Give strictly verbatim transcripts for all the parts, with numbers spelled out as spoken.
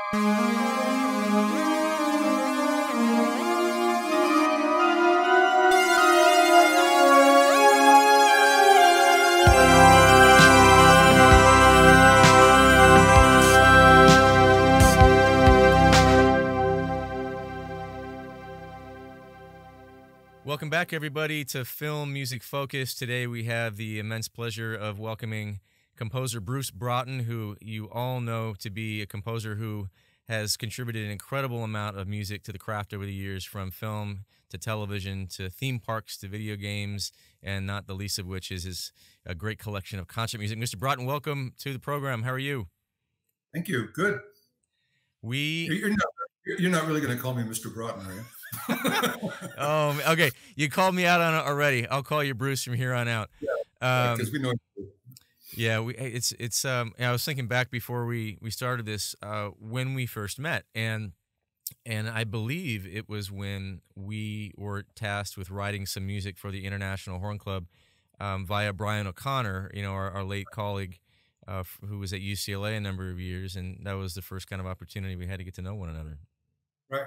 Welcome back, everybody, to Film Music Focus. Today we have the immense pleasure of welcoming composer Bruce Broughton, who you all know to be a composer who has contributed an incredible amount of music to the craft over the years, from film to television to theme parks to video games, and not the least of which is his a great collection of concert music. Mister Broughton, welcome to the program. How are you? Thank you. Good. We You're not, you're not really going to call me Mister Broughton, are you? Oh, okay. You called me out on it already. I'll call you Bruce from here on out. Yeah, because um, we know. Yeah, we. It's it's. Um, I was thinking back before we we started this, uh, when we first met, and and I believe it was when we were tasked with writing some music for the International Horn Club, um, via Brian O'Connor, you know, our, our late colleague, uh, who was at U C L A a number of years, and that was the first kind of opportunity we had to get to know one another. Right.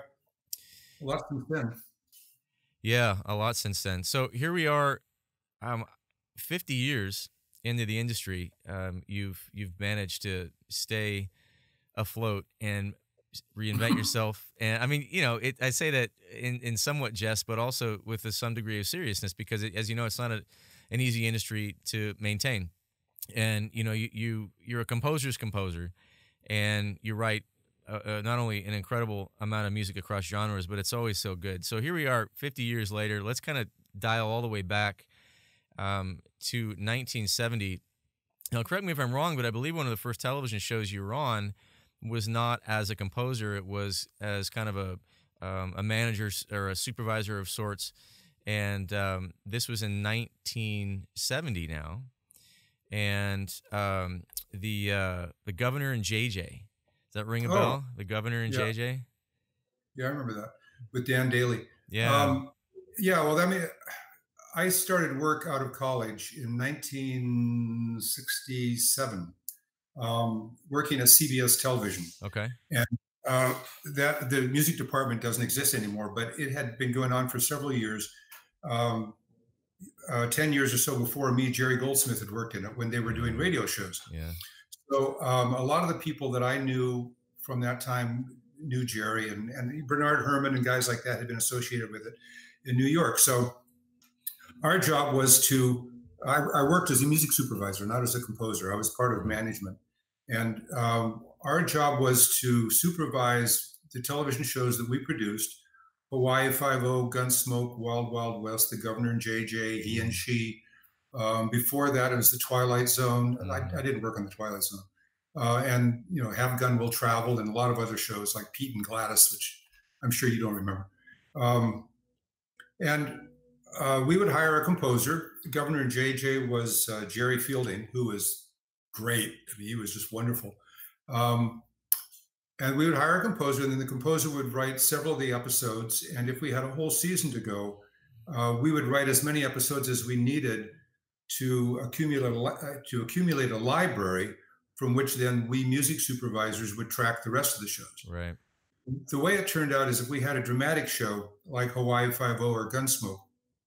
A lot since then. Yeah, a lot since then. So here we are, um, fifty years into the industry. Um, you've you've managed to stay afloat and reinvent yourself. And I mean, you know, it, I say that in in somewhat jest, but also with a, some degree of seriousness, because it, as you know, it's not a, an easy industry to maintain. And you know, you you you're a composer's composer, and you write Uh, uh, not only an incredible amount of music across genres, but it's always so good. So here we are fifty years later. Let's kind of dial all the way back um, to nineteen seventy. Now, correct me if I'm wrong, but I believe one of the first television shows you were on was not as a composer. It was as kind of a, um, a manager or a supervisor of sorts. And um, this was in nineteen seventy now. And um, the, uh, the Governor and J J. Does that ring a oh, bell? The Governor and yeah. J J? Yeah, I remember that with Dan Daly. Yeah. Um, yeah, well, I mean, I started work out of college in nineteen sixty-seven, um, working at C B S Television. Okay. And uh, that the music department doesn't exist anymore, but it had been going on for several years. Um, uh, ten years or so before me, Jerry Goldsmith had worked in it when they were doing radio shows. Yeah. So um, a lot of the people that I knew from that time knew Jerry, and, and Bernard Herrmann and guys like that had been associated with it in New York. So our job was to, I, I worked as a music supervisor, not as a composer. I was part of management. And um, our job was to supervise the television shows that we produced: Hawaii Five-O, Gunsmoke, Wild Wild West, The Governor and J J, He and She. Um, before that, it was The Twilight Zone. Mm-hmm. I, I didn't work on The Twilight Zone. Uh, and, you know, Have Gun Will Travel, and a lot of other shows like Pete and Gladys, which I'm sure you don't remember. Um, and uh, we would hire a composer. The Governor and J J was uh, Jerry Fielding, who was great. I mean, he was just wonderful. Um, and we would hire a composer, and then the composer would write several of the episodes. And if we had a whole season to go, uh, we would write as many episodes as we needed to accumulate a, to accumulate a library from which then we music supervisors would track the rest of the shows. Right. The way it turned out is if we had a dramatic show like Hawaii Five-O or Gunsmoke,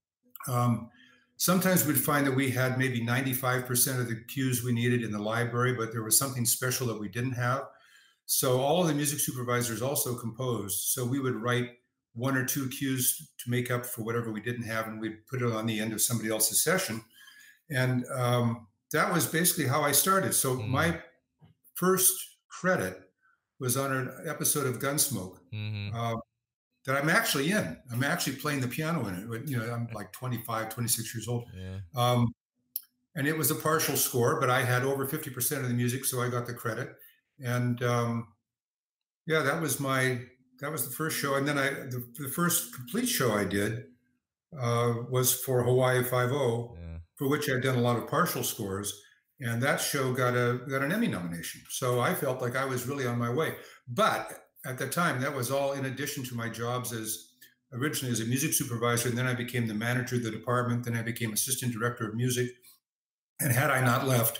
um, sometimes we'd find that we had maybe ninety-five percent of the cues we needed in the library, but there was something special that we didn't have. So all of the music supervisors also composed. So we would write one or two cues to make up for whatever we didn't have, and we'd put it on the end of somebody else's session. And um, that was basically how I started. So mm. my first credit was on an episode of Gunsmoke mm-hmm. uh, that I'm actually in. I'm actually playing the piano in it. You know, I'm like twenty-five, twenty-six years old. Yeah. Um, and it was a partial score, but I had over fifty percent of the music, so I got the credit. And um, yeah, that was my, that was the first show. And then I, the, the first complete show I did uh, was for Hawaii Five-O. Yeah. For which I'd done a lot of partial scores, and that show got a got an Emmy nomination. So I felt like I was really on my way. But at the time, that was all in addition to my jobs as originally as a music supervisor, and then I became the manager of the department. Then I became assistant director of music. And had I not left,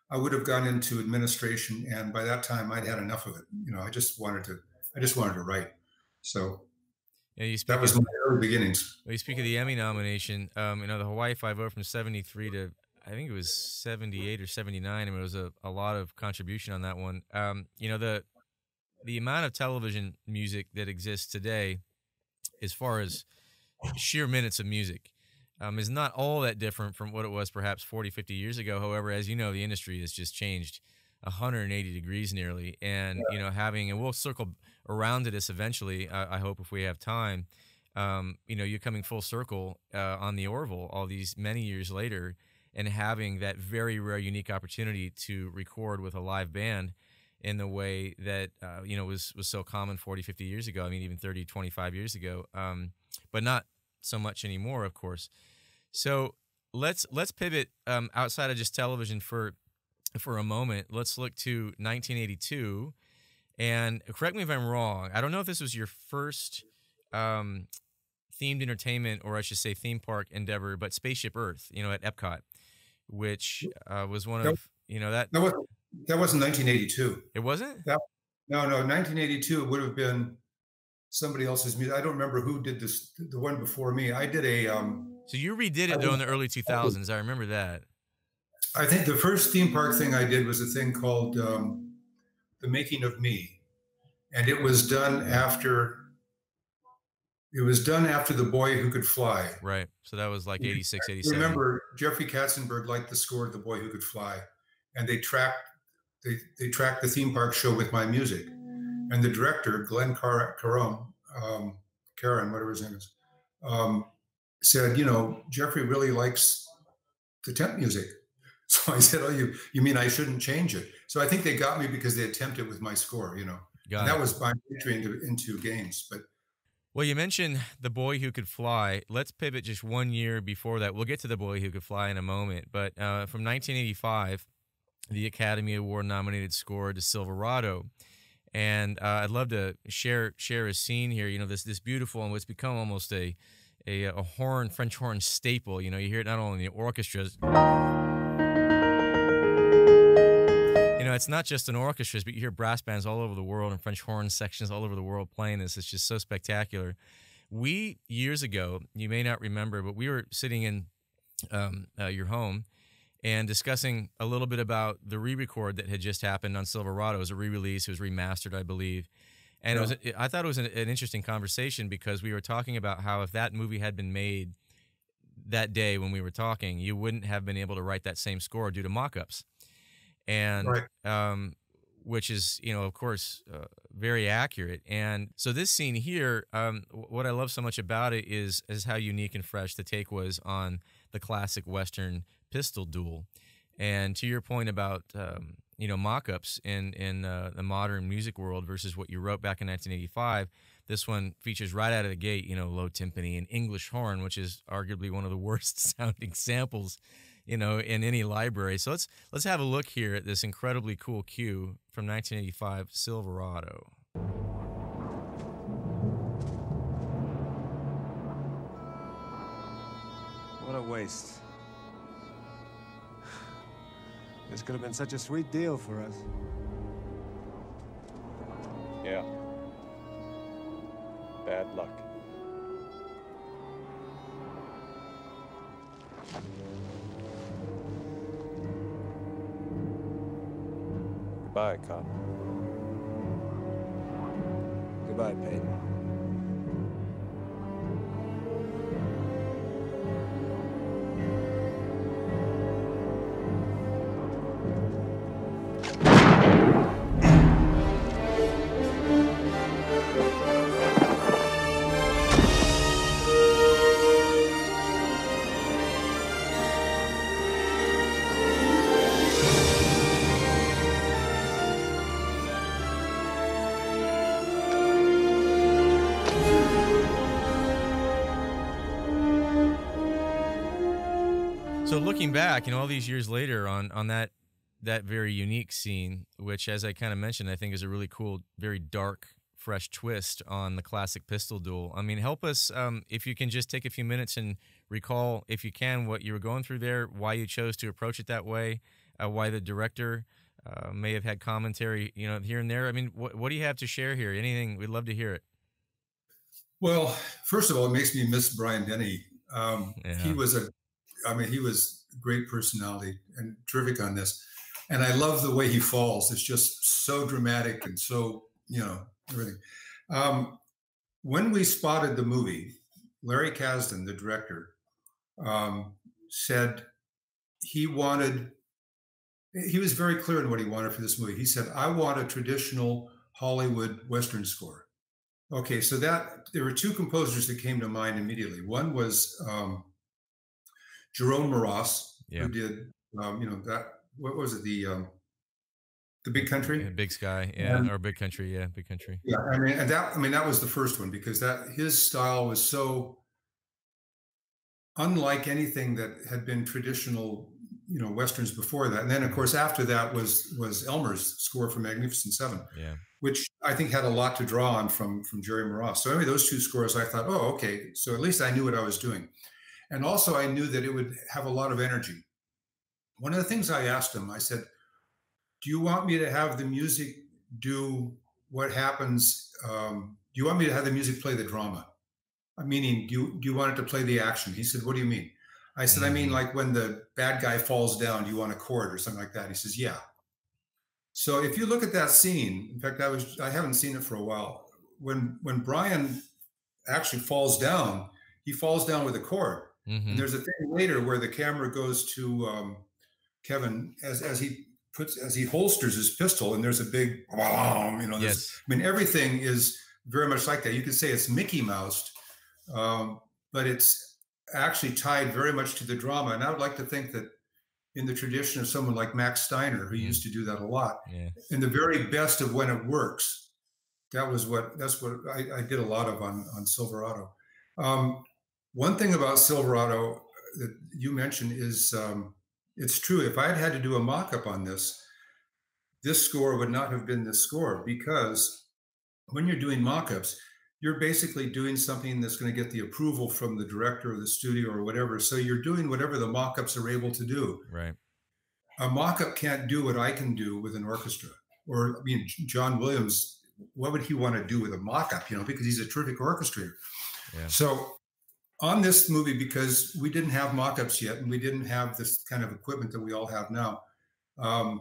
I would have gone into administration, and by that time, I'd had enough of it. You know, I just wanted to, I just wanted to write. So Yeah, you that speak was of my early beginnings. well, you speak of the Emmy nomination. Um, you know, the Hawaii Five O from seventy-three to I think it was seventy-eight or seventy-nine. I mean, it was a, a lot of contribution on that one. Um, you know, the the amount of television music that exists today, as far as sheer minutes of music, um, is not all that different from what it was perhaps forty, fifty years ago. However, as you know, the industry has just changed one hundred eighty degrees nearly. And, you know, having, and we'll circle around to this eventually, I, I hope, if we have time. Um, you know, you're coming full circle uh, on the Orville all these many years later, and having that very rare, unique opportunity to record with a live band in the way that, uh, you know, was, was so common forty, fifty years ago. I mean, even thirty, twenty-five years ago, um, but not so much anymore, of course. So let's, let's pivot um, outside of just television for, for a moment. Let's look to nineteen eighty-two, and correct me if I'm wrong. I don't know if this was your first um, themed entertainment, or I should say theme park endeavor, but Spaceship Earth, you know, at Epcot, which uh, was one of, you know, that. That, was, that wasn't nineteen eighty-two. It wasn't? That, no, no, nineteen eighty-two would have been somebody else's music. I don't remember who did this, the one before me. I did a. Um, so you redid it, though, in the early two thousands. I remember that. I think the first theme park thing I did was a thing called um, The Making of Me. And it was done after. It was done after The Boy Who Could Fly. Right. So that was like eighty-six, eighty-seven. Remember, Jeffrey Katzenberg liked the score to The Boy Who Could Fly, and they tracked they they tracked the theme park show with my music. And the director, Glenn Car- Caron, um, Karen, whatever his name is, um, said, you know, Jeffrey really likes the temp music. So I said, oh, you you mean I shouldn't change it? So I think they got me because they attempted it with my score, you know. Got and it. that was my entry into, into games, but. Well, you mentioned The Boy Who Could Fly. Let's pivot just one year before that. We'll get to The Boy Who Could Fly in a moment. But uh, from nineteen eighty-five, the Academy Award-nominated score to Silverado. And uh, I'd love to share share a scene here. You know, this this beautiful and what's become almost a, a a horn, French horn staple. You know, you hear it not only in the orchestras. You know, it's not just in orchestras, but you hear brass bands all over the world and French horn sections all over the world playing this. It's just so spectacular. We, years ago, you may not remember, but we were sitting in um, uh, your home and discussing a little bit about the re-record that had just happened on Silverado. It was a re-release. It was remastered, I believe. And yeah. it was, it, I thought it was an, an interesting conversation because we were talking about how if that movie had been made that day when we were talking, you wouldn't have been able to write that same score due to mock-ups. And right. um, which is, you know, of course, uh, very accurate. And so this scene here, um, what I love so much about it is is how unique and fresh the take was on the classic Western pistol duel. And to your point about, um, you know, mock-ups in, in uh, the modern music world versus what you wrote back in nineteen eighty-five, this one features right out of the gate, you know, low timpani and English horn, which is arguably one of the worst sounding samples, you know, in any library. So let's let's have a look here at this incredibly cool cue from nineteen eighty-five, Silverado. What a waste. This could have been such a sweet deal for us. Yeah. Bad luck. Goodbye, cop. Goodbye, Peyton. So looking back, you know, all these years later on on that that very unique scene, which, as I kind of mentioned, I think is a really cool, very dark, fresh twist on the classic pistol duel. I mean, help us, um, if you can just take a few minutes and recall, if you can, what you were going through there, why you chose to approach it that way, uh, why the director uh, may have had commentary, you know, here and there. I mean, what what do you have to share here? Anything? We'd love to hear it. Well, first of all, it makes me miss Brian Denny. Um, Yeah. He was a, I mean, he was a great personality and terrific on this. And I love the way he falls. It's just so dramatic and so, you know, everything. Um, when we spotted the movie, Larry Kasdan, the director, um, said he wanted, he was very clear in what he wanted for this movie. He said, I want a traditional Hollywood Western score. Okay, so that there were two composers that came to mind immediately. One was um, Jerome Moross, Yeah. who did, um, you know, that, what was it, the um, the Big Country? Yeah, Big Sky, yeah, And- or Big Country, yeah, Big Country. Yeah, I mean, and that, I mean, that was the first one because that his style was so unlike anything that had been traditional, you know, Westerns before that. And then, of course, after that was was Elmer's score for Magnificent Seven, Yeah. which I think had a lot to draw on from from Jerry Moross. So anyway, those two scores, I thought, oh, okay. So at least I knew what I was doing. And also I knew that it would have a lot of energy. One of the things I asked him, I said, do you want me to have the music do what happens? Um, do you want me to have the music play the drama? Meaning, do you, do you want it to play the action? He said, what do you mean? I said, I mean, Mhm. like when the bad guy falls down, do you want a chord or something like that? He says, yeah. So if you look at that scene, in fact, I was I haven't seen it for a while. When when Brian actually falls down, he falls down with a chord. Mhm. And there's a thing later where the camera goes to um, Kevin as as he puts as he holsters his pistol, and there's a big, you know, there's, Yes. I mean, everything is very much like that. You could say it's Mickey Mouse, um, but it's actually tied very much to the drama. And I would like to think that in the tradition of someone like Max Steiner, who Mhm. used to do that a lot, Yeah. in the very best of when it works, that was what that's what I, I did a lot of on on Silverado. Um, one thing about Silverado that you mentioned is um, it's true. If I had had to do a mock-up on this, this score would not have been this score because when you're doing mock-ups, you're basically doing something that's going to get the approval from the director or the studio or whatever. So you're doing whatever the mock-ups are able to do. Right. A mock-up can't do what I can do with an orchestra. Or I mean, John Williams, what would he want to do with a mock-up? You know, because he's a terrific orchestrator. Yeah. So on this movie, because we didn't have mock-ups yet, and we didn't have this kind of equipment that we all have now, um,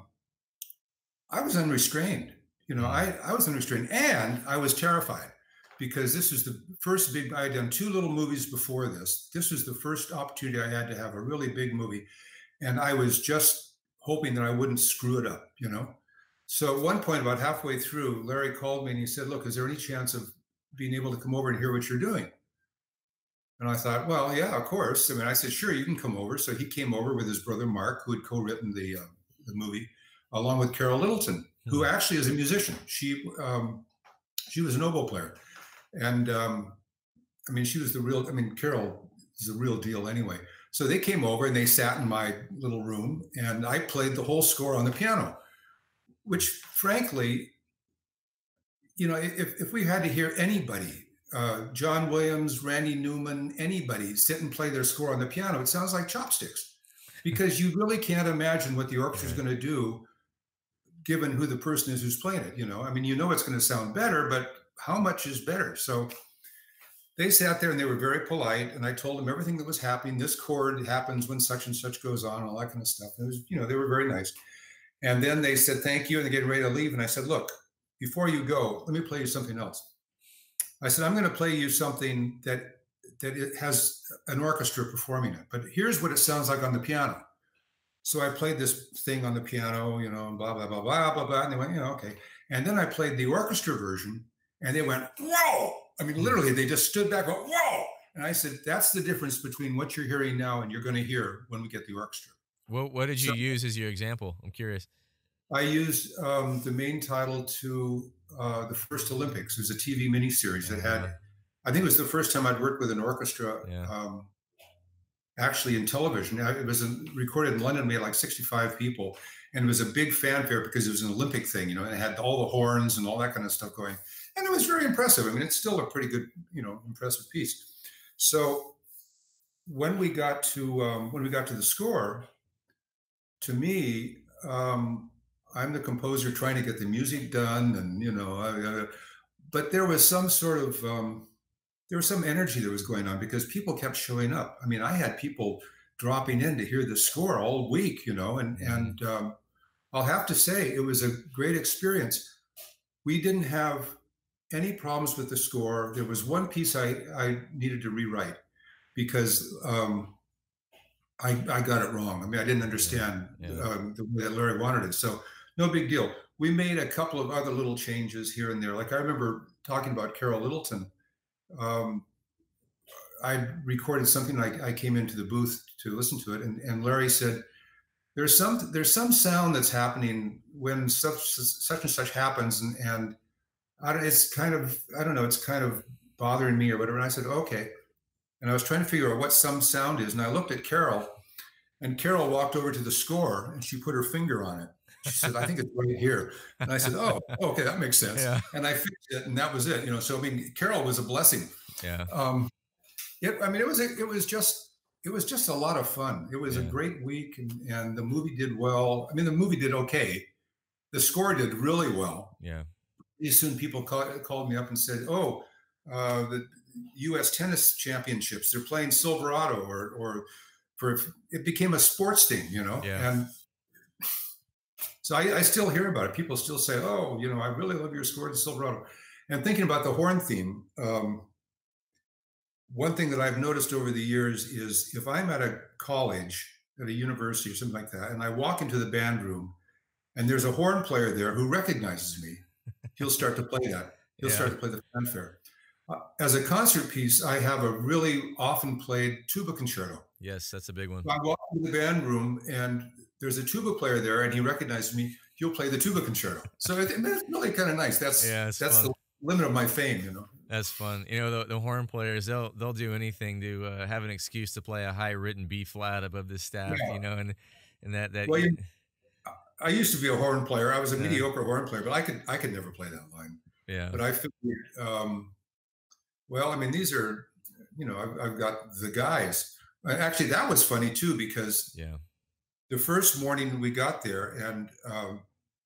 I was unrestrained. You know, I, I was unrestrained, and I was terrified because this was the first big. I had done two little movies before this. This was the first opportunity I had to have a really big movie, and I was just hoping that I wouldn't screw it up. You know, so at one point, about halfway through, Larry called me and he said, "Look, is there any chance of being able to come over and hear what you're doing?" And I thought, well, yeah, of course. I mean, I said, sure, you can come over. So he came over with his brother Mark, who had co-written the uh, the movie, along with Carol Littleton, who actually is a musician. She um, she was an oboe player, and um, I mean, she was the real. I mean, Carol is the real deal anyway. So they came over and they sat in my little room, and I played the whole score on the piano, which, frankly, you know, if if we had to hear anybody. Uh, John Williams, Randy Newman, anybody sit and play their score on the piano, it sounds like chopsticks because you really can't imagine what the orchestra is Right. going to do given who the person is who's playing it. You know, I mean, you know, it's going to sound better, but how much is better? So they sat there and they were very polite. And I told them everything that was happening. This chord happens when such and such goes on, and all that kind of stuff. And it was, you know, they were very nice. And then they said, thank you. And they're getting ready to leave. And I said, look, before you go, let me play you something else. I said, I'm going to play you something that that it has an orchestra performing it, but here's what it sounds like on the piano. So I played this thing on the piano, you know, blah, blah, blah, blah, blah, blah. And they went, you know, okay. And then I played the orchestra version and they went, whoa. I mean, literally, they just stood back, went, whoa. And I said, that's the difference between what you're hearing now and you're going to hear when we get the orchestra. What What did you So- use as your example? I'm curious. I used um, the main title to uh, the first Olympics. It was a T V miniseries that had, I think it was the first time I'd worked with an orchestra Yeah. um, actually in television. It was in, recorded in London. We had like sixty-five people, and it was a big fanfare because it was an Olympic thing, you know, and it had all the horns and all that kind of stuff going. And it was very impressive. I mean, it's still a pretty good, you know, impressive piece. So when we got to um, when we got to the score, to me, um, I'm the composer trying to get the music done, and you know, I, I, but there was some sort of um, there was some energy that was going on because people kept showing up. I mean, I had people dropping in to hear the score all week, you know, and and um, I'll have to say it was a great experience. We didn't have any problems with the score. There was one piece I, I needed to rewrite because um, I, I got it wrong. I mean, I didn't understand yeah. Yeah. Um, the way that Larry wanted it. So no big deal. We made a couple of other little changes here and there. Like I remember talking about Carol Littleton. Um, I recorded something. I, I came into the booth to listen to it, and, and Larry said, "There's some there's some sound that's happening when such such and such happens, and and I don't, it's kind of I don't know, it's kind of bothering me or whatever." And I said, "Okay." And I was trying to figure out what some sound is, and I looked at Carol, and Carol walked over to the score, and she put her finger on it. She said, "I think it's right here." And I said, "Oh, okay, that makes sense." Yeah. And I fixed it, and that was it. You know, so I mean, Carol was a blessing. Yeah. Um, it, I mean, it was a, it was just it was just a lot of fun. It was yeah. a great week, and, and the movie did well. I mean, the movie did okay. The score did really well. Yeah. Pretty soon, people call, called me up and said, "Oh, uh, the U S tennis championships, they're playing Silverado," or or for it became a sports thing, you know. Yeah. And so I, I still hear about it. People still say, "Oh, you know, I really love your score to Silverado." And thinking about the horn theme, um, one thing that I've noticed over the years is if I'm at a college, at a university or something like that, and I walk into the band room and there's a horn player there who recognizes me, he'll start to play that. He'll yeah. start to play the fanfare. Uh, as a concert piece, I have a really often played tuba concerto. Yes, that's a big one. So I walk into the band room and there's a tuba player there and he recognizes me. He'll play the tuba concerto. So it, it's really kind of nice. That's yeah, that's fun. the limit of my fame, you know. That's fun. You know, the, the horn players, they'll they'll do anything to uh, have an excuse to play a high written B flat above the staff, yeah. you know, and and that that. Well, you, I used to be a horn player. I was a yeah. mediocre horn player, but I could I could never play that line. Yeah. But I figured, um, well, I mean, these are, you know, I've, I've got the guys. Actually, that was funny too because yeah, the first morning we got there, and um,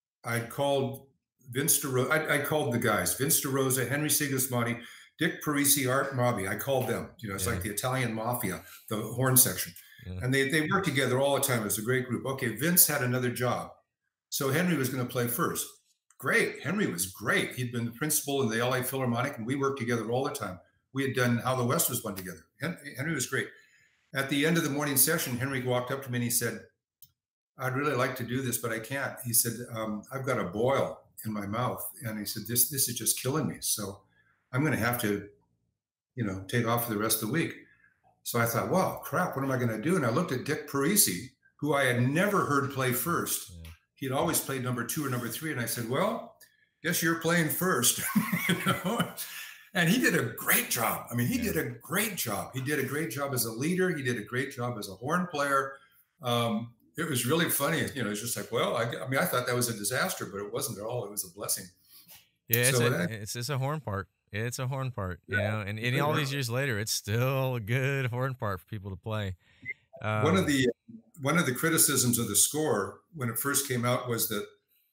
I called Vince DeRosa. I, I called the guys: Vince DeRosa, Henry Sigismondi, Dick Parisi, Art Mobby. I called them. You know, it's yeah. like the Italian mafia, the horn section, yeah. and they they work together all the time. It was a great group. Okay, Vince had another job, so Henry was going to play first. Great, Henry was great. He'd been the principal in the L A Philharmonic, and we worked together all the time. We had done How the West Was Won together. Henry was great. At the end of the morning session, Henry walked up to me and he said, "I'd really like to do this, but I can't." He said, um, "I've got a boil in my mouth." And he said, this, this is just killing me. So I'm going to have to, you know, take off for the rest of the week. So I thought, wow, crap, what am I going to do? And I looked at Dick Parisi, who I had never heard play first. Yeah. He'd always played number two or number three. And I said, well, guess you're playing first. You know? And he did a great job. I mean, he yeah. did a great job. He did a great job as a leader. He did a great job as a horn player. Um, It was really funny. You know, it's just like, well, I, I mean, I thought that was a disaster, but it wasn't at all. It was a blessing. Yeah, it's, so a, that, it's, it's a horn part. It's a horn part, yeah, you know, and, and all these years later, it's still a good horn part for people to play. Um, one of the one of the criticisms of the score when it first came out was that,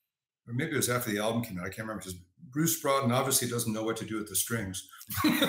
or maybe it was after the album came out, I can't remember, because Bruce Broughton obviously doesn't know what to do with the strings. And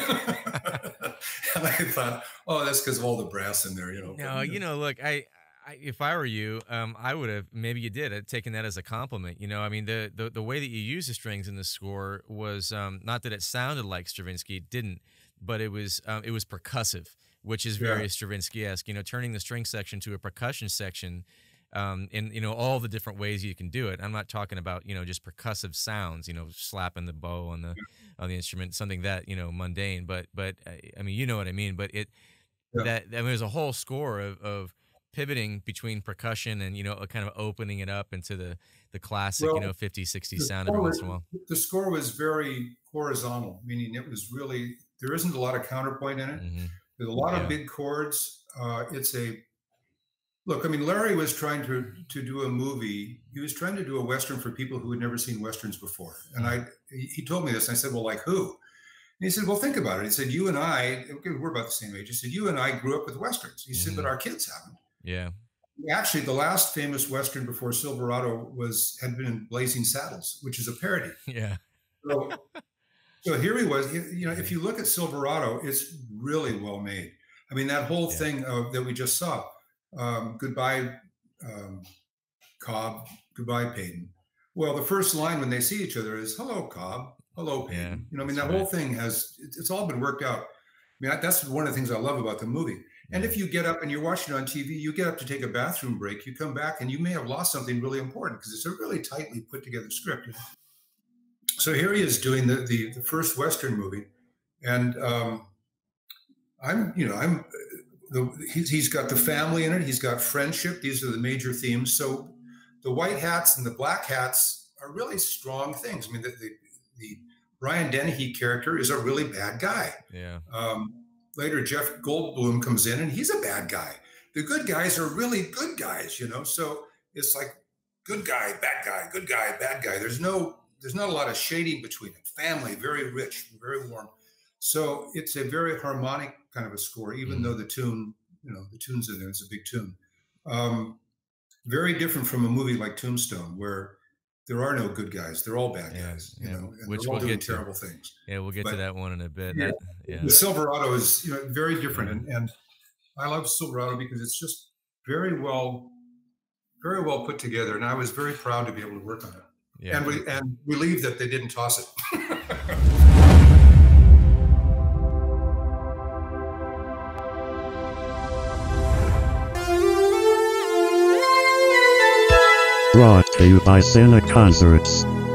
I thought, oh, that's because of all the brass in there, you know. No, you know, look, I, I if I were you, um, I would have, maybe you did, I'd taken that as a compliment. You know, I mean, the the, the way that you use the strings in the score was, um, not that it sounded like Stravinsky, it didn't, but it was um, it was percussive, which is very yeah. Stravinsky-esque. You know, turning the string section to a percussion section, um, in, you know, all the different ways you can do it. I'm not talking about, you know, just percussive sounds, you know, slapping the bow on the on the instrument, something that, you know, mundane. But but I mean, you know what I mean. But it yeah. that I mean, there's a whole score of of pivoting between percussion and, you know, kind of opening it up into the the classic, well, you know, fifties, sixties sound every once in a while. The score was very horizontal, meaning it was really, there isn't a lot of counterpoint in it. Mm-hmm. There's a lot yeah. of big chords. Uh, it's a, look, I mean, Larry was trying to to do a movie. He was trying to do a Western for people who had never seen Westerns before. And I, he told me this, and I said, well, like who? And he said, well, think about it. He said, you and I, we're about the same age. He said, you and I grew up with Westerns. He mm-hmm. said, but our kids haven't. Yeah. Actually, the last famous Western before Silverado was had been in Blazing Saddles, which is a parody. Yeah. So, so here he was. You know, if you look at Silverado, it's really well made. I mean, that whole Yeah. thing of, that we just saw, um, goodbye, um, Cobb, goodbye, Peyton. Well, the first line when they see each other is "Hello, Cobb. Hello, Peyton." Yeah, you know, I mean, that that's whole right. thing has it's, it's all been worked out. I mean, that's one of the things I love about the movie. And if you get up and you're watching it on T V, you get up to take a bathroom break, you come back and you may have lost something really important because it's a really tightly put together script. So here he is doing the the, the first Western movie, and um, I'm you know I'm the, he's, he's got the family in it, he's got friendship. These are the major themes. So the white hats and the black hats are really strong things. I mean, the the, the Brian Dennehy character is a really bad guy. Yeah. Um, Later, Jeff Goldblum comes in and he's a bad guy. The good guys are really good guys, you know. So it's like good guy, bad guy, good guy, bad guy. There's no, there's not a lot of shading between it. Family, very rich, very warm. So it's a very harmonic kind of a score, even mm-hmm. though the tune, you know, the tune's in there. It's a big tune. Um, very different from a movie like Tombstone, where there are no good guys. They're all bad yeah, guys, you yeah. know, and Which they're all we'll doing get to. terrible things. Yeah, we'll get but, to that one in a bit. Yeah, that, yeah. The Silverado is, you know, very different, and, and I love Silverado because it's just very well, very well put together, and I was very proud to be able to work on it. Yeah. And we and relieved that they didn't toss it. Brought to you by Santa Concerts.